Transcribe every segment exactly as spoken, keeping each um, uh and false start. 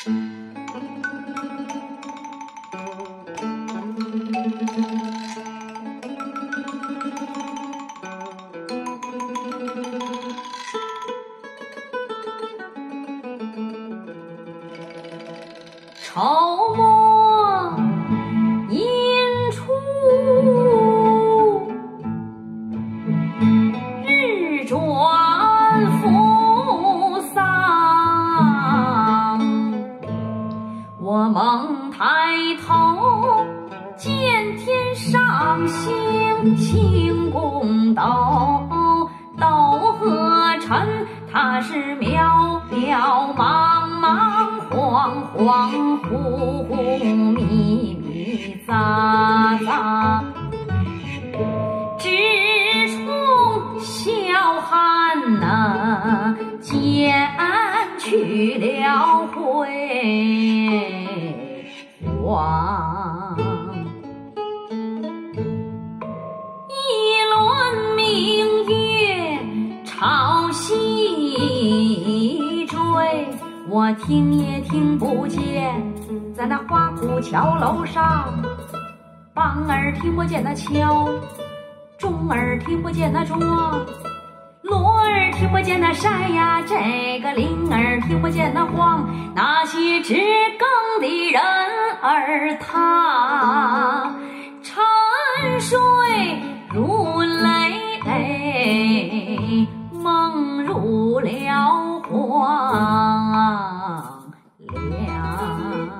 愁莫引出日转扶桑，我猛抬头见天上星星公斗，斗和尘它是渺渺茫茫，恍恍惚惚，迷迷杂杂，只冲小寒呐剪去了辉煌。一轮明月朝西追，我听也听不见，在那花鼓桥楼上，梆儿听不见那敲，钟儿听不见那撞，锣儿听不见那扇呀，这个铃儿听不见那晃，那些知更的人儿他沉睡如泪泪，梦入了荒凉。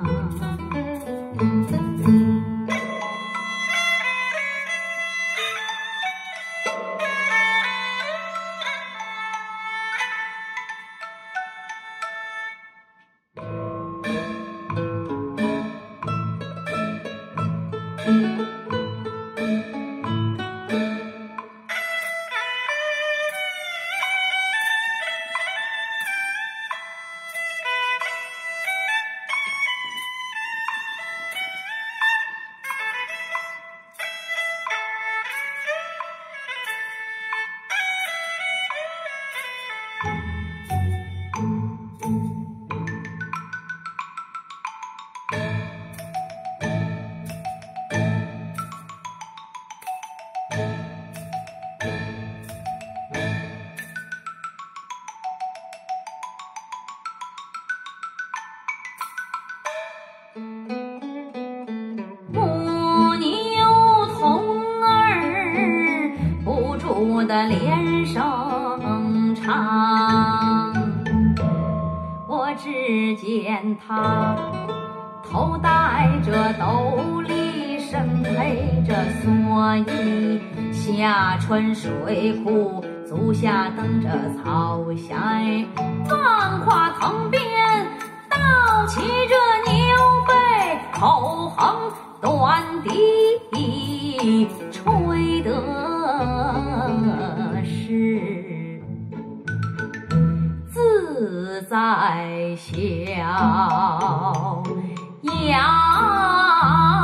我的连声唱，我只见他头戴着斗笠，身配着蓑衣，下穿水裤，足下蹬着草鞋，万花藤边倒骑着牛背，口横短笛吹得是自在逍遥。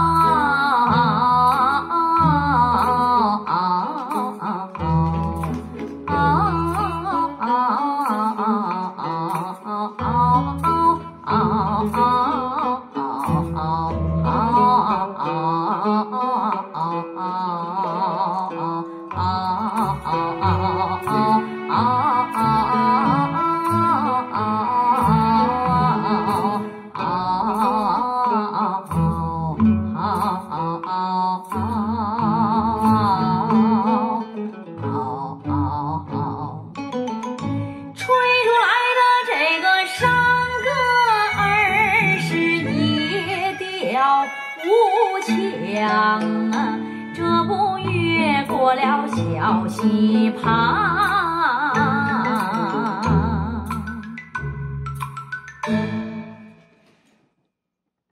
无墙啊，这不越过了小溪旁。